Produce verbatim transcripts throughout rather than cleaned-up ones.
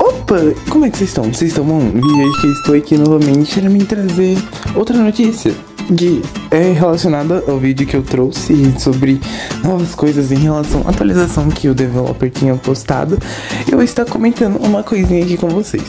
Opa, como é que vocês estão? Vocês estão bom? E hoje que eu estou aqui novamente para me trazer outra notícia que é relacionada ao vídeo que eu trouxe sobre novas coisas em relação à atualização que o developer tinha postado. Eu vou estar comentando uma coisinha aqui com vocês.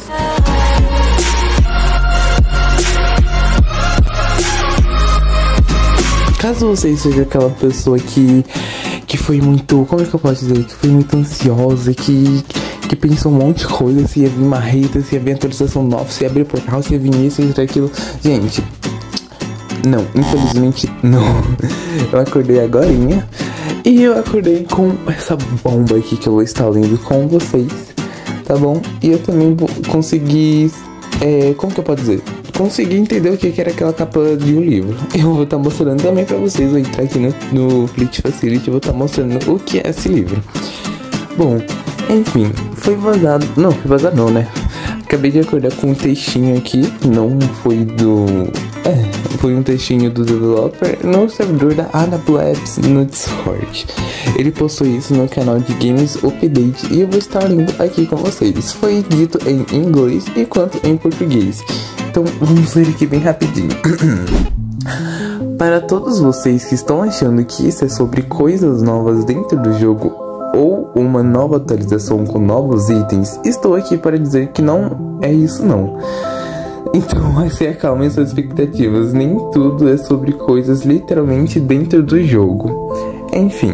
Caso você seja aquela pessoa que, que foi muito, como é que eu posso dizer, que foi muito ansiosa, que, que pensou um monte de coisa, se ia vir marreta, se ia vir atualização nova, se ia abrir portal, se ia vir isso, se ia aquilo. Gente, não, infelizmente não. Eu acordei agorinha e eu acordei com essa bomba aqui que eu vou estar lendo com vocês, tá bom? E eu também vou conseguir, é, como que eu posso dizer? Consegui entender o que era aquela capa de um livro. Eu vou estar mostrando também pra vocês. Vou entrar aqui no, no Fleet Facility e vou estar mostrando o que é esse livro. Bom, enfim, foi vazado. Não, foi vazado não, né? Acabei de acordar com um textinho aqui. Não foi do... É, foi um textinho do developer no servidor da A W Apps no Discord. Ele postou isso no canal de Games Update e eu vou estar lendo aqui com vocês. Foi dito em inglês e quanto em português. Então vamos ler aqui bem rapidinho. Para todos vocês que estão achando que isso é sobre coisas novas dentro do jogo ou uma nova atualização com novos itens, estou aqui para dizer que não é isso não. Então se acalmem suas expectativas, nem tudo é sobre coisas literalmente dentro do jogo. Enfim,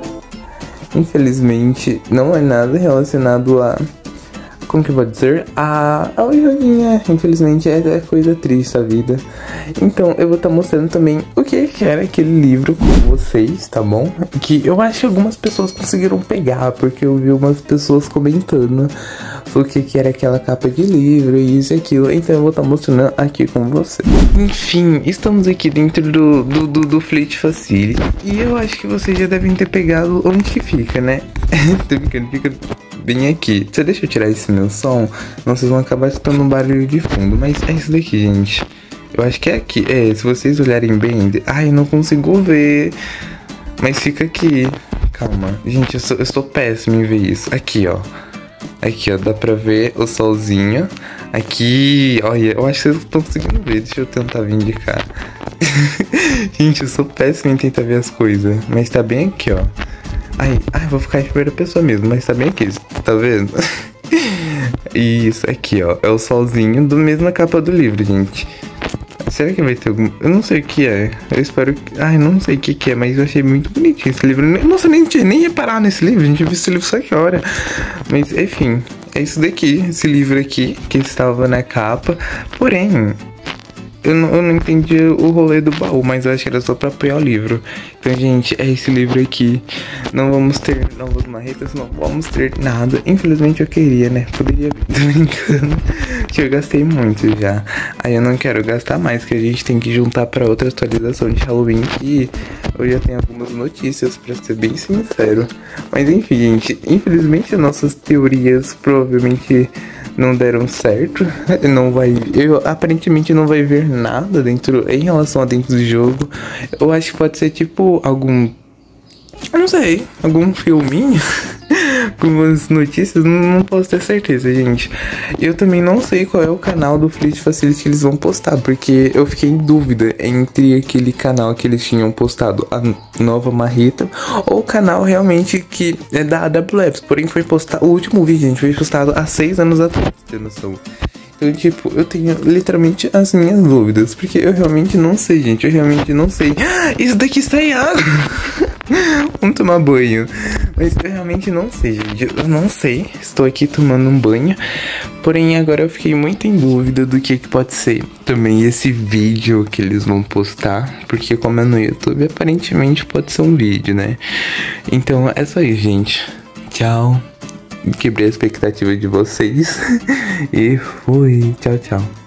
infelizmente não é nada relacionado a... Como que eu vou dizer? Ah, ao joguinho, é, infelizmente é, é coisa triste a vida. Então eu vou estar tá mostrando também o que, que era aquele livro com vocês, tá bom? Que eu acho que algumas pessoas conseguiram pegar, porque eu vi umas pessoas comentando o que, que era aquela capa de livro e isso e aquilo. Então eu vou estar tá mostrando aqui com vocês. Enfim, estamos aqui dentro do, do, do, do Fleet Facility. E eu acho que vocês já devem ter pegado onde que fica, né? Tô brincando, fica... bem aqui. Você deixa eu tirar esse meu som? Não, vocês vão acabar escutando um barulho de fundo. Mas é isso daqui, gente. Eu acho que é aqui. É, se vocês olharem bem... Ai, eu não consigo ver. Mas fica aqui. Calma. Gente, eu, sou, eu estou péssimo em ver isso. Aqui, ó. Aqui, ó. Dá pra ver o solzinho. Aqui. Olha, eu acho que vocês estão conseguindo ver. Deixa eu tentar vir de cá. Gente, eu sou péssimo em tentar ver as coisas. Mas tá bem aqui, ó. Ai, ai, vou ficar em primeira pessoa mesmo, mas tá bem aqui, tá vendo? Isso, aqui, ó, é o solzinho do mesma capa do livro, gente. Será que vai ter algum... Eu não sei o que é, eu espero que... Ai, não sei o que que é, mas eu achei muito bonitinho esse livro. Nossa, nem tinha nem reparado nesse livro, a gente viu esse livro só que hora. Mas, enfim, é isso daqui, esse livro aqui, que estava na capa. Porém... Eu não, eu não entendi o rolê do baú, mas eu acho que era só pra apoiar o livro. Então, gente, é esse livro aqui. Não vamos ter novas marretas, não vamos ter nada. Infelizmente eu queria, né? Poderia vir, tô brincando. Que eu gastei muito já. Aí eu não quero gastar mais, que a gente tem que juntar pra outra atualização de Halloween. Que eu já tenho algumas notícias, pra ser bem sincero. Mas enfim, gente, infelizmente as nossas teorias provavelmente... não deram certo, não vai, eu aparentemente não vai ver nada dentro, em relação a dentro do jogo. Eu acho que pode ser tipo algum, eu não sei, algum filminho com umas notícias, não, não posso ter certeza, gente. Eu também não sei qual é o canal do Fleet Facility que eles vão postar, porque eu fiquei em dúvida entre aquele canal que eles tinham postado a nova marreta ou o canal realmente que é da A W Apps. Porém foi postado, o último vídeo, gente, foi postado há seis anos atrás, pra ter noção. Então, tipo, eu tenho literalmente as minhas dúvidas, porque eu realmente não sei, gente, eu realmente não sei. Isso daqui sai água! Vamos tomar banho. Mas eu realmente não sei, gente, eu não sei. Estou aqui tomando um banho. Porém, agora eu fiquei muito em dúvida do que, que pode ser também esse vídeo que eles vão postar. Porque como é no YouTube, aparentemente pode ser um vídeo, né? Então, é só isso, gente. Tchau. Quebrei a expectativa de vocês. E fui. Tchau, tchau.